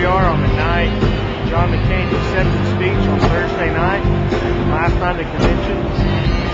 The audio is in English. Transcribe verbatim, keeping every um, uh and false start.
are on the night John McCain's acceptance speech on Thursday night, last night of the convention.